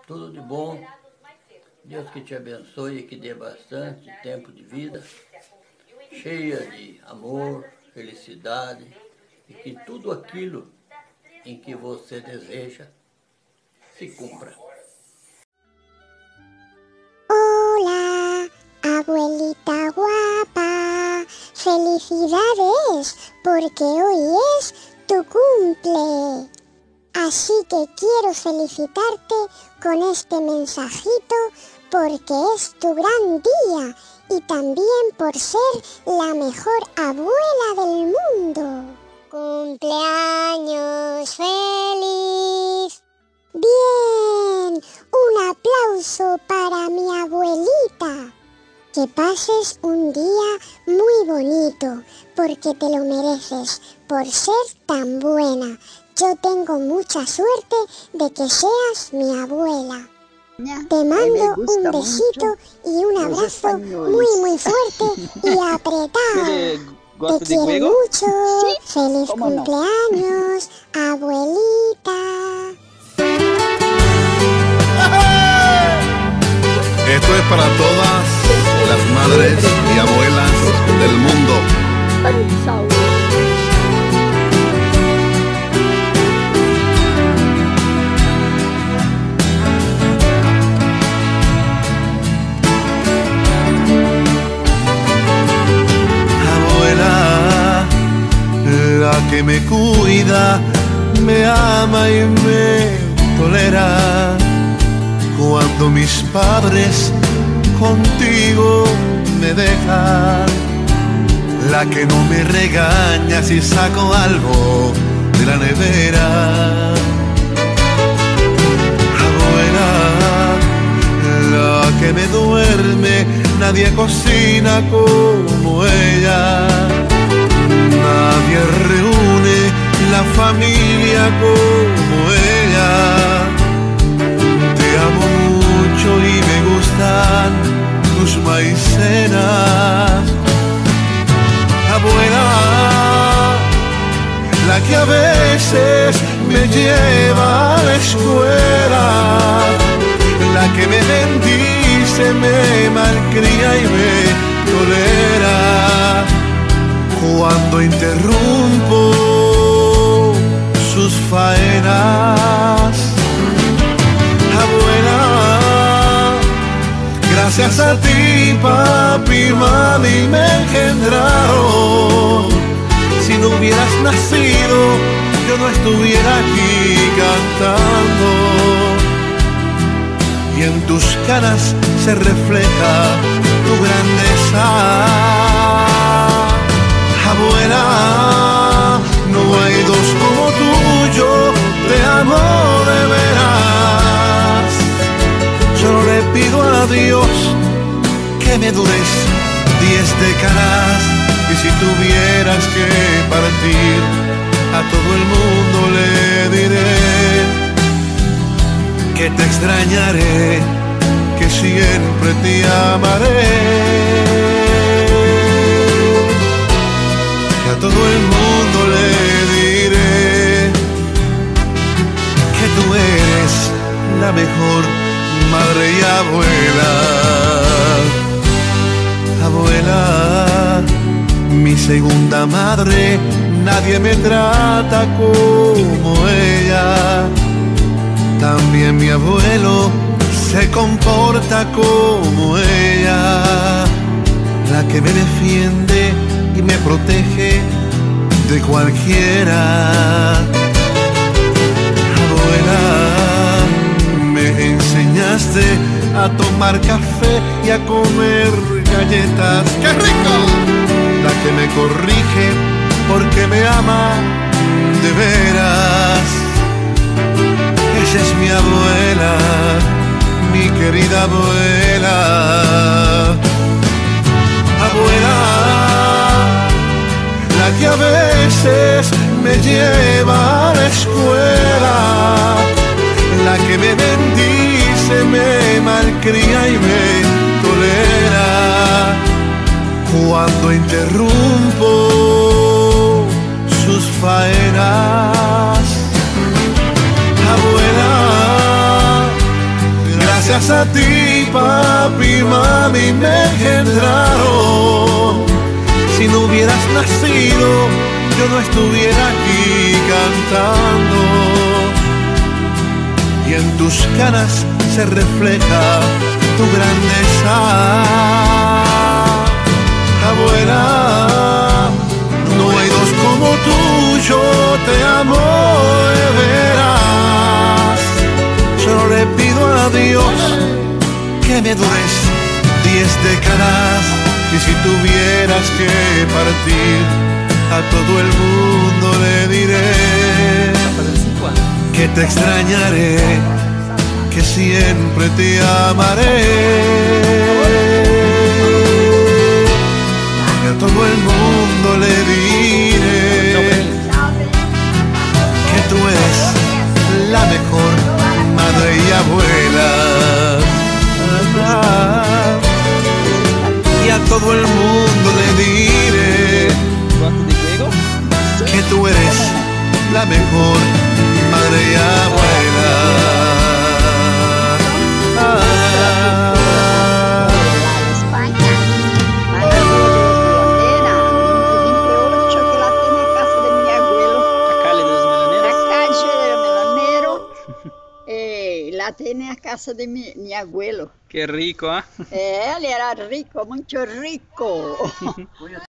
Tudo de bom. Deus que te abençoe e que dê bastante tempo de vida, cheia de amor, felicidade e que tudo aquilo em que você deseja se cumpra. Hola, abuelita guapa, felicidades porque hoy es tu cumple. Así que quiero felicitarte con este mensajito porque es tu gran día y también por ser la mejor abuela del mundo. ¡Cumpleaños feliz! Bien, un aplauso para mi abuelita. Que pases un día muy bonito porque te lo mereces por ser tan buena. Yo tengo mucha suerte de que seas mi abuela. Te mando un besito y un abrazo muy fuerte y apretado. Te quiero mucho. ¿Sí? Feliz cumpleaños, abuelita. Esto es para todas las madres y abuelas del mundo. Abuela, la que me cuida, me ama y me tolera. Cuando mis padres contigo me dejan, la que no me regaña si saco algo de la nevera. Abuela, la que me duerme, nadie cocina como ella. Nadie reúne la familia como ella. Te amo mucho y me gustan tus maicenas. Abuela, la que a veces me lleva a la escuela, la que me bendice, me malcría y me tolera. Cuando interrumpo sus faenas. Abuela, gracias a ti papi y mami me engendraron. Si no hubieras nacido, yo no estuviera aquí cantando. Y en tus caras se refleja tu grandeza. Abuela, no hay dos como tú, yo te amo de veras. Solo le pido a Dios que me dures 10 décadas. Y si tuvieras que partir, a todo el mundo le diré que te extrañaré, que siempre te amaré. Que a todo el mundo le diré que tú eres la mejor madre y abuela. Abuela, mi segunda madre, nadie me trata como ella. También mi abuelo se comporta como ella, la que me defiende y me protege de cualquiera. Abuela, me enseñaste a tomar café y a comer galletas. ¡Qué rico! La que me corrige porque me ama de veras. Ella es mi abuela, mi querida abuela. Abuela, la que a veces me lleva a la escuela, la que me bendice, me malcría y me tolera. Cuando interrumpo sus faenas. Abuela, Gracias a ti, papi y mami me engendraron. Si no hubieras nacido, yo no estuviera aquí cantando. Y en tus caras se refleja tu grandeza. Abuela, no hay dos como tú, yo te amo de veras. Solo le pido a Dios que me dures 10 décadas. Y si tuvieras que partir, a todo el mundo le diré que te extrañaré, que siempre te amaré. Y a todo el mundo le diré que tú eres la mejor madre y abuela. Y a todo el mundo le diré que tú eres la mejor madre y abuela. España, a la melonera, número 28, que la tiene en casa de mi abuelo. A calle de los meloneros. La calle del melonero, la tiene a casa de mi abuelo. Qué rico, ¿ah? Él era rico, muito rico.